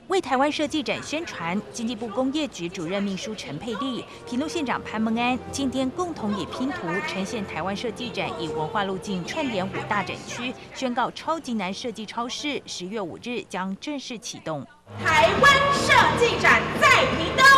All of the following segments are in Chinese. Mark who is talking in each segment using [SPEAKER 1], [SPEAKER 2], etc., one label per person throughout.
[SPEAKER 1] 为台湾设计展宣传，经济部工业局主任秘书陈佩丽、屏东县长潘孟安今天共同以拼图呈现台湾设计展以文化路径串联5大展区，宣告超级南设计超市10月5日将正式启动。
[SPEAKER 2] 台湾设计展在屏东。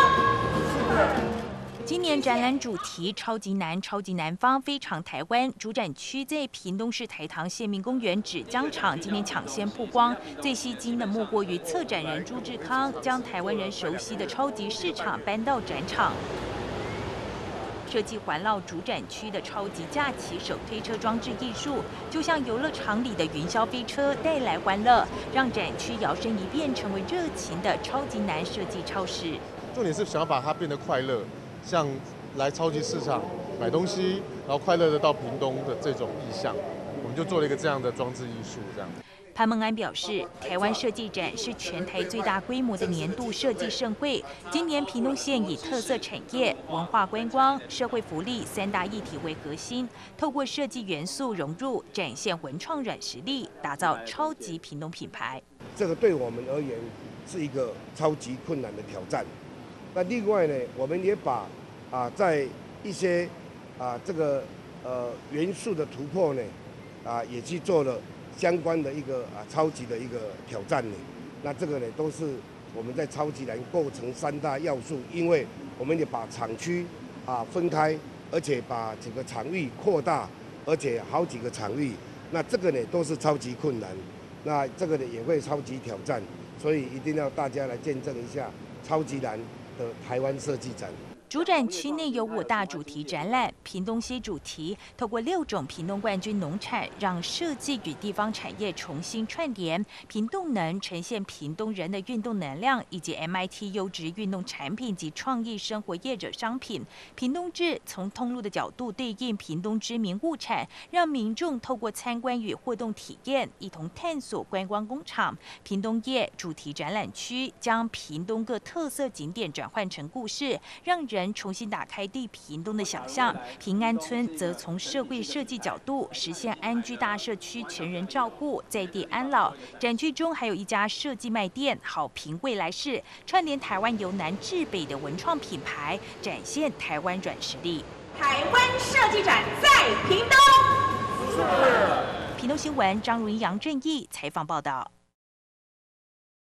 [SPEAKER 1] 今年展览主题“超级南，超级南方，非常台湾”，主展区在屏东市台糖县民公园纸浆厂，今年抢先曝光。最吸睛的莫过于策展人朱志康将台湾人熟悉的超级市场搬到展场。设计环绕主展区的超级架起手推车装置艺术，就像游乐场里的云霄飞车，带来欢乐，让展区摇身一变成为热情的超级南设计超市。
[SPEAKER 3] 重点是想要把它变得快乐。像来超级市场买东西，然后快乐的到屏东的这种意象，我们就做了一个这样的装置艺术。这样，
[SPEAKER 1] 潘孟安表示，台湾设计展是全台最大规模的年度设计盛会。今年屏东县以特色产业、文化观光、社会福利3大议题为核心，透过设计元素融入，展现文创软实力，打造超级屏东品牌。
[SPEAKER 4] 这个对我们而言是一个超级困难的挑战。那另外呢，我们也把在一些这个元素的突破呢，也去做了相关的一个超级的一个挑战呢。那这个呢，都是我们在超级南构成3大要素，因为我们也把厂区分开，而且把整个场域扩大，而且好几个场域，那这个呢都是超级困难，那这个呢也会超级挑战，所以一定要大家来见证一下超级南的台湾设计展。
[SPEAKER 1] 主展区内有5大主题展览，屏东西主题透过6种屏东冠军农产，让设计与地方产业重新串联。屏东能呈现屏东人的运动能量，以及 MIT 优质运动产品及创意生活业者商品。屏东志从通路的角度对应屏东知名物产，让民众透过参观与互动体验，一同探索观光工厂。屏东夜主题展览区将屏东各特色景点转换成故事，让人重新打开对屏东的想象。平安村则从社会设计角度实现安居大社区全人照顾，在地安老。展区中还有一家设计卖店好评未来式，串联台湾由南至北的文创品牌，展现台湾软实力。
[SPEAKER 2] 台湾设计展在屏东。
[SPEAKER 1] 屏东新闻张如英、杨正义采访报道。